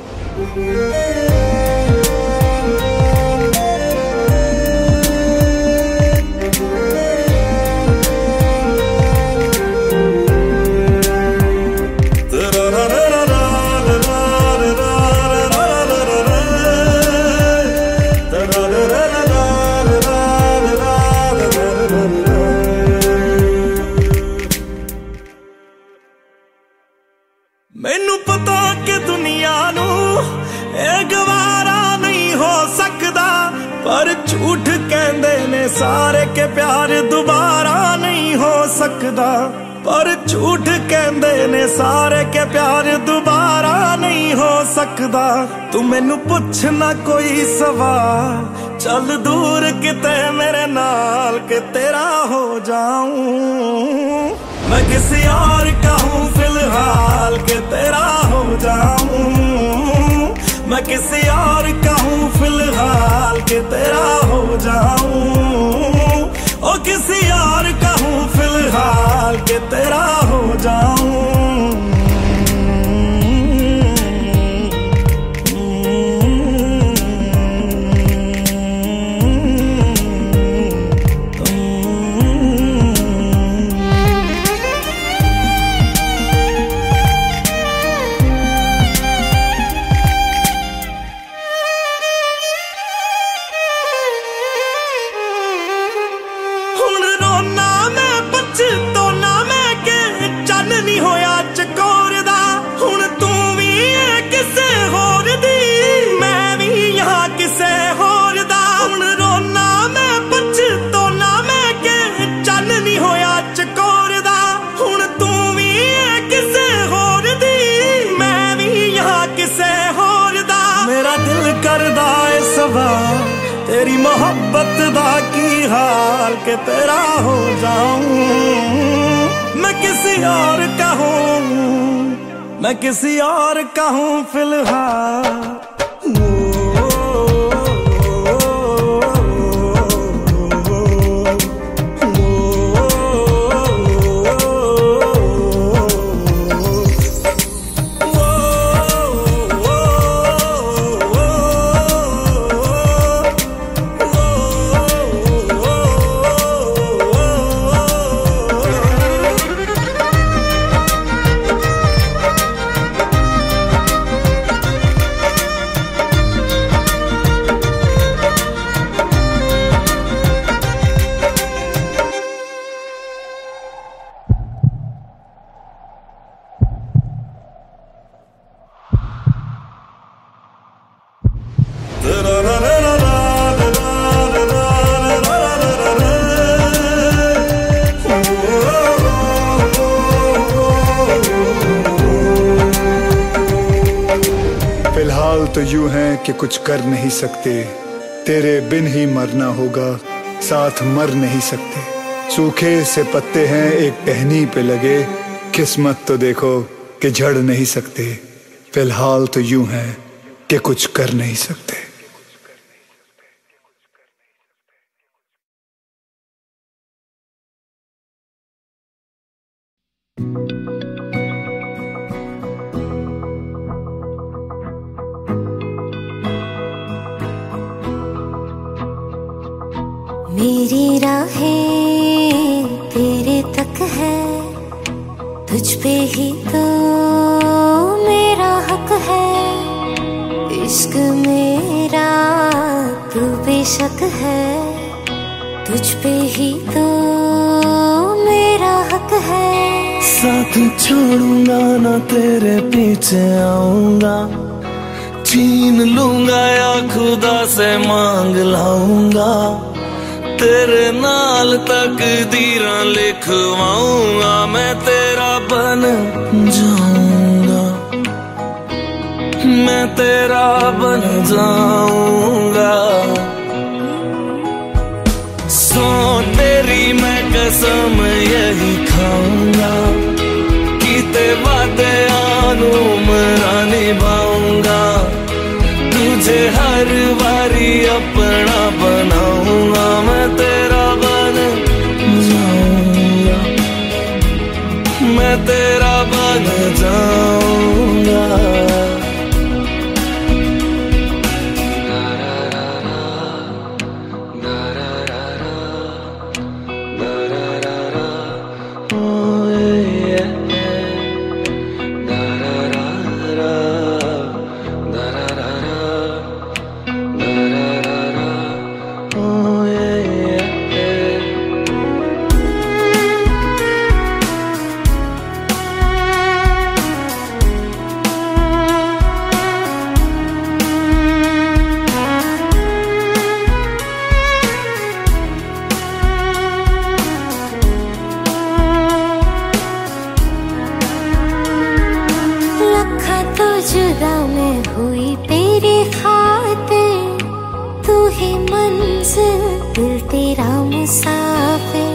मैनू पता कि दुनिया नू ये गवारा नहीं हो सकता, पर झूठ कहंदे ने सारे के प्यार दोबारा नहीं हो सकता। पर झूठ कहंदे ने सारे के प्यार दोबारा नहीं हो सकता। तू मैनू पुछ ना कोई सवाल, चल दूर किते मेरे नाल के तेरा हो जाऊं। मैं किसी और का हूँ फिलहाल के तेरा हो जाऊं। मैं किसी और का हूँ फिलहाल के तेरा हो जाऊं। ओ किसी और का हूँ फिलहाल के तेरा हो जाऊं। तेरी मोहब्बत दा की हाल के तेरा हो जाऊं। मैं किसी और का हूँ, मैं किसी और का हूँ फिलहाल। फिलहाल तो यूं है कि कुछ कर नहीं सकते, तेरे बिन ही मरना होगा, साथ मर नहीं सकते। सूखे से पत्ते हैं एक टहनी पे लगे, किस्मत तो देखो कि झड़ नहीं सकते। फिलहाल तो यूं है कि कुछ कर नहीं सकते। मेरी राहें तेरे तक है, तुझ पे ही तो मेरा हक है। इश्क मेरा तू बेशक है, तुझ पे ही तो मेरा हक है। साथ छोड़ूंगा ना तेरे पीछे आऊंगा, छीन लूंगा या खुदा से मांग लाऊंगा, तेरे नाल तकदीरां लिखवाऊंगा, मैं तेरा बन जाऊंगा, मैं तेरा बन जाऊंगा। सो तेरी मैं कसम यही खाऊंगा, कीते वादे आनू मरा निभाऊंगा, तुझे हर बारी अपना बनाऊंगा, मैं तेरा बन जाऊंगा, मैं तेरा बन जाऊंगा। जुदा मैं हुई तेरी खातिर, तू ही मंजिल दिल तेरा मुसाफिर।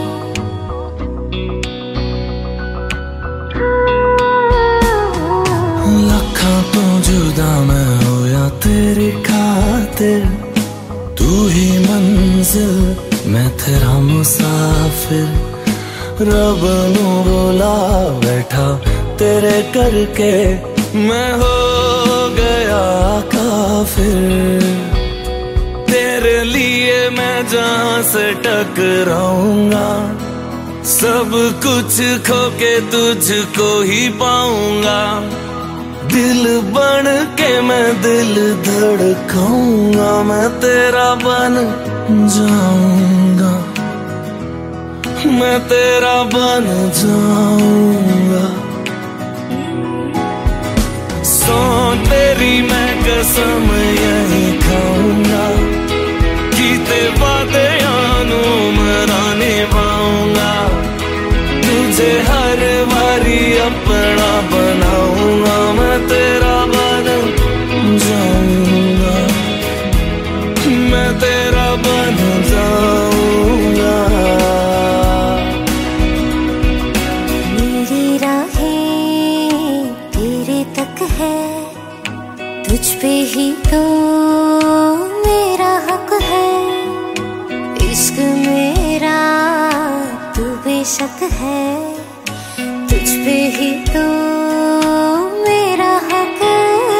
लखा तो जुदा मैं होया तेरी खातिर, तू ही मंजिल मैं तेरा मुसाफिर। रब नू बोला बैठा तेरे करके, मैं हो गया काफिर। तेरे लिए मैं जहां से टकराऊंगा, सब कुछ खो के तुझको ही पाऊंगा, दिल बन के मैं दिल धड़काऊंगा, मैं तेरा बन जाऊंगा, मैं तेरा बन जाऊंगा। सो तेरी मैं कसम यही खाऊंगा, कीते वादे आनू मरा निभाऊंगा, तुझे हर बारी अपना बनाऊंगा, मैं तेरा बन जाऊंगा, मैं तेरा बन जाऊंगा। मेरी राहें तेरे तक है, तुझ पे ही तो मेरा हक है। इश्क मेरा तू बेशक है, तुझ पे ही तो मेरा हक है।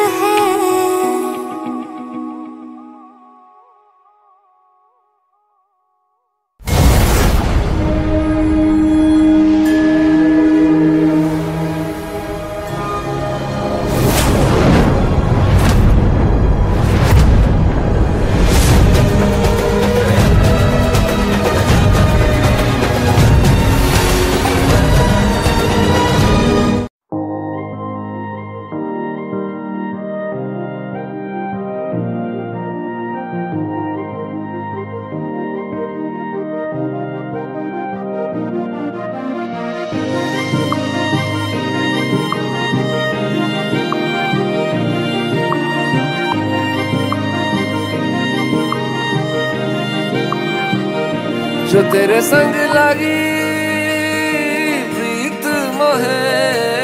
जो तेरे संग लगी प्रीत मोहे,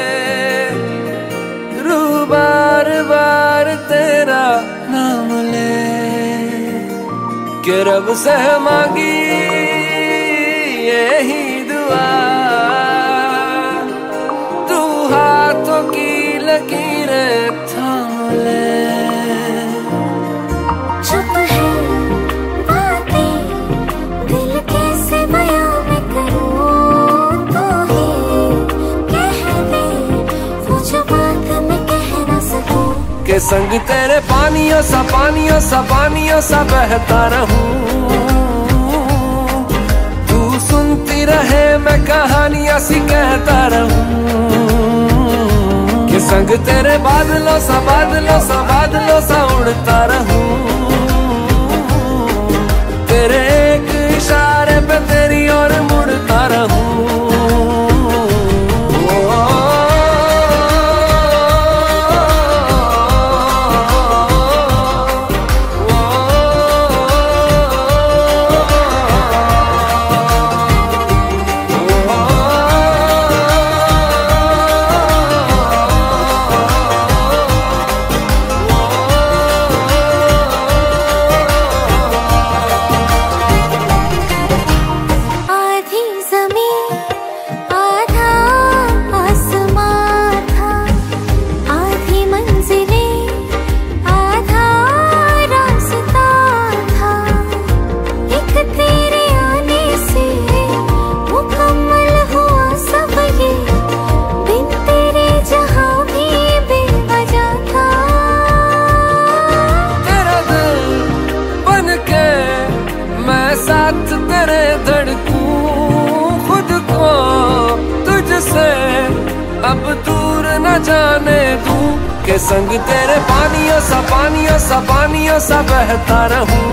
रूह बार बार तेरा नाम ले, के रब से मांगी यही दुआ, तू हाथों की लकीरें थाम ले। चुप है बातें दिल कैसे बयां मैं करूं, तो ही कह दे वो जो बात मैं कह ना सकूं। के संग तेरे पानियों सा बहता रहूं, सुनती रहे मैं कहानियां सी कहता रहूं कि संग तेरे बादलों सा उड़ता रहूं। तेरे एक इशारे पे तेरी ओर मुड़ता रहूं। अब दूर न जाने दूं के संग तेरे पानियों सा बहता रहूं।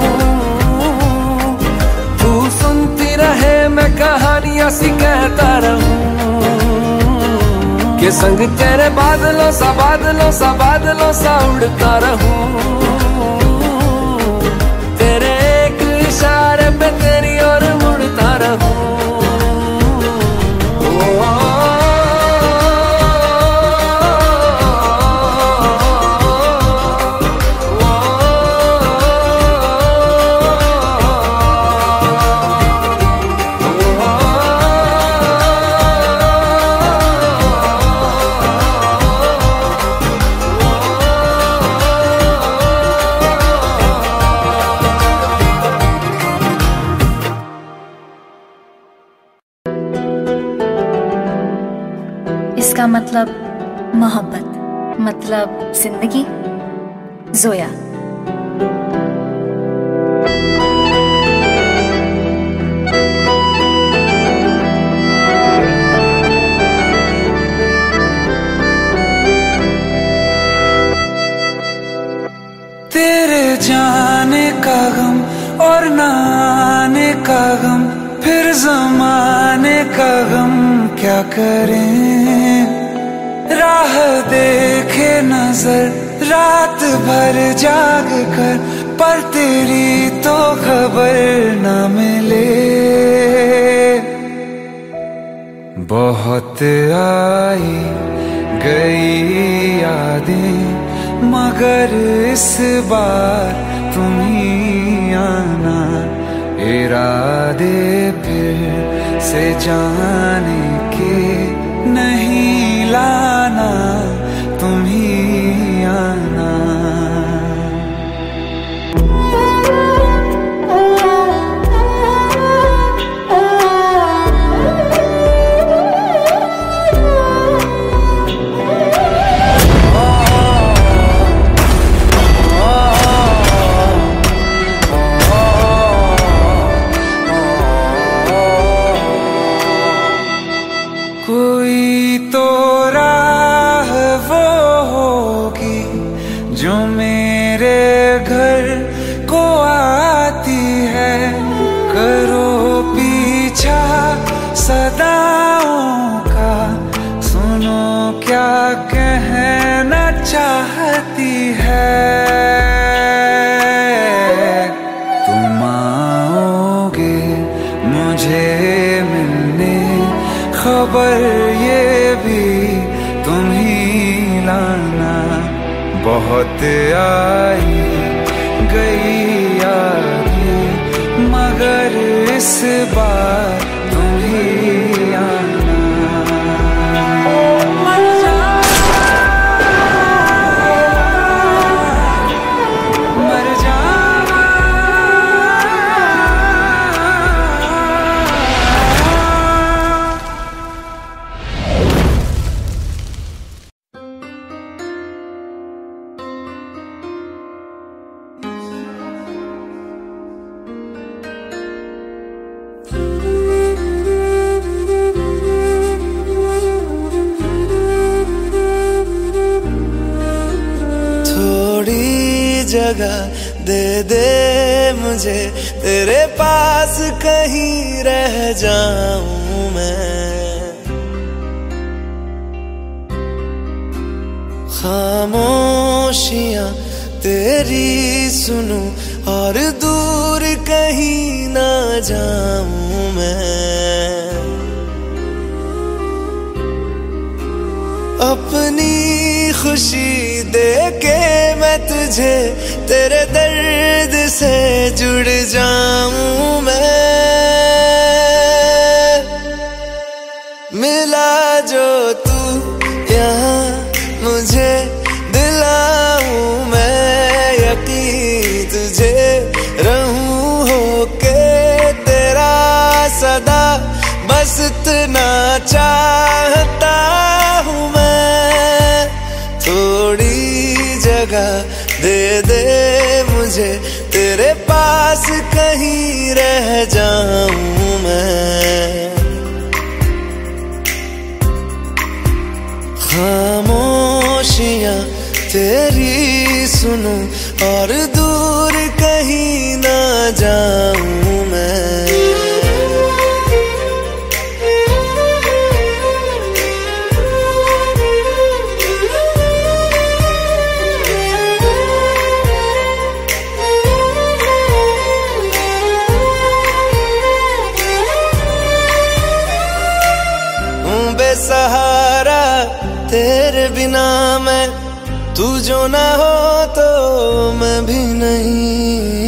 तू सुनती रहे मैं कहानियां सी कहता रहूं के संग तेरे बादलों सा उड़ता रहूं। तेरे एक इशारे पे तेरी ओर मुड़ता रहूं। इसका मतलब मोहब्बत, मतलब जिंदगी। जोया। तेरे जाने का गम और ना आने का गम, फिर ज़माने का गम क्या करें। राह देखे नजर रात भर जाग कर, पर तेरी तो खबर न मिले। बहुत आई गई यादें, मगर इस बार तुम ही आना। इरादे फिर से जाने के नहीं लाना, तुम ही आना। कोई तो राह वो होगी जो मेरे घर को आती है। करो पीछा सदाओं का, सुनो क्या कहना चाहती है। तुम आओगे मुझे मिलने, खबर ये भी तुम ही लाना। बहुत आई गई यादें, मगर इस बार तुम ही आना। मर जा, मर जा। जगह दे दे मुझे, तेरे पास कहीं रह जाऊं मैं। खामोशियां तेरी सुनूं और दूर कहीं ना जाऊं मैं। अपनी खुशी दे के मैं तुझे तेरे दर्द से जुड़ जाऊं मैं। मिला जो तू यहाँ मुझे दिलाऊं मैं यकीन तुझे रहूं होके तेरा सदा, बस इतना चाहता हूँ मैं। थोड़ी जगह दे दे मुझे, तेरे पास कहीं रह जाऊं मैं। खामोशियां तेरी सुनूं और दूर कहीं ना जाऊं मैं। बेसहारा तेरे बिना मैं, तू जो ना हो तो मैं भी नहीं।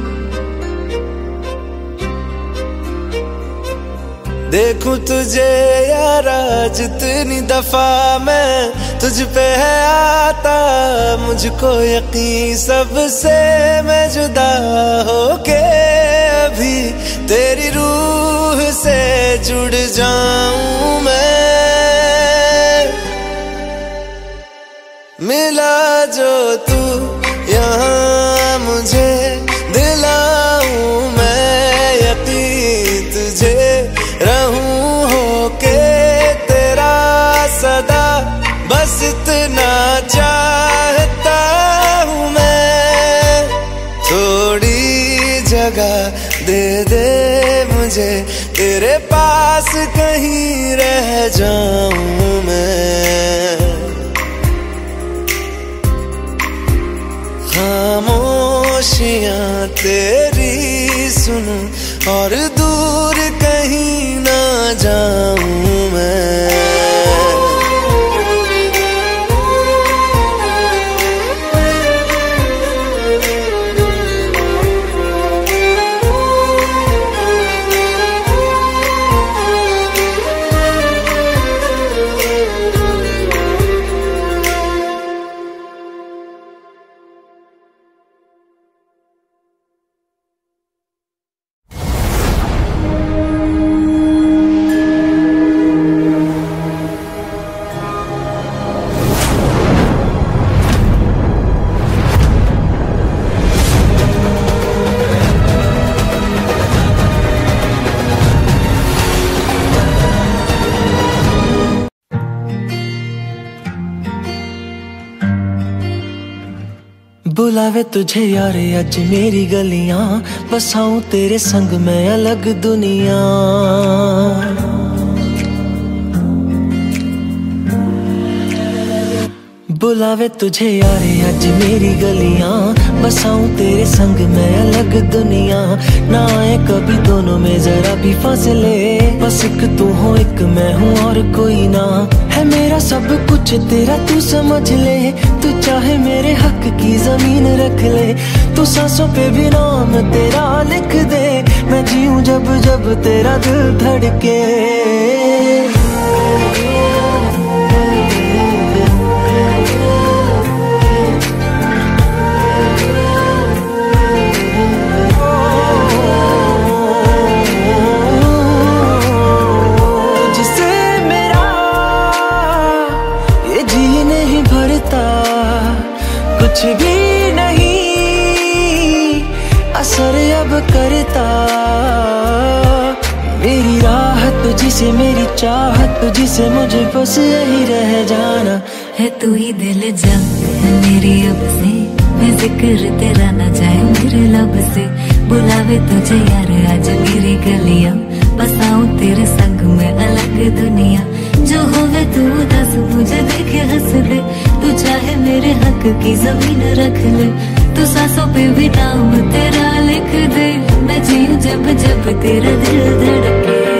देखूं तुझे यारा जितनी दफा मैं तुझ पे है आता, मुझको यकीन सबसे मैं जुदा होके अभी तेरी रूह से जुड़ जाऊं मैं। मिला जो तू यहाँ मुझे दिलाऊं मैं यकीन तुझे रहूं होके तेरा सदा, बस इतना चाहता हूँ मैं। थोड़ी जगह दे दे मुझे, तेरे पास कहीं रह जाऊं मैं। खामोशियां तेरी सुनूं और दूर कहीं ना जाऊं मैं। बुलावे तुझे यारे अज मेरी गलियां, बसाऊं तेरे संग मैं अलग दुनिया। बुलावे तुझे यारे अज मेरी गलियां, बसाऊं तेरे संग मैं अलग दुनिया। ना आए कभी दोनों में जरा भी फासले, बस एक तू हो एक मैं हूँ और कोई ना। है मेरा सब कुछ तेरा तू समझ ले, तू चाहे मेरे हक की जमीन रख ले। तू सांसों पे भी नाम तेरा लिख दे, मैं जीऊं जब जब तेरा दिल धड़के। कुछ भी नहीं असर अब करता, मेरी राहत तुझसे मेरी चाहत तुझसे मुझे बस यही रह जाना। है तू ही दिल जा है मेरी अब से, मैं जिक्र तेरा ना जाए मेरे लब से, बुलावे तुझे यार आज मेरी गलियां, बसाऊं तेरे संग में अलग दुनिया। जो होवे तू दस मुझे देखे हंस ले, तू चाहे मेरे हक की जमीन रख ले, तू सांसों पे भी नाम तेरा लिख दे। मैं जीऊं जब जब तेरा दिल धड़के।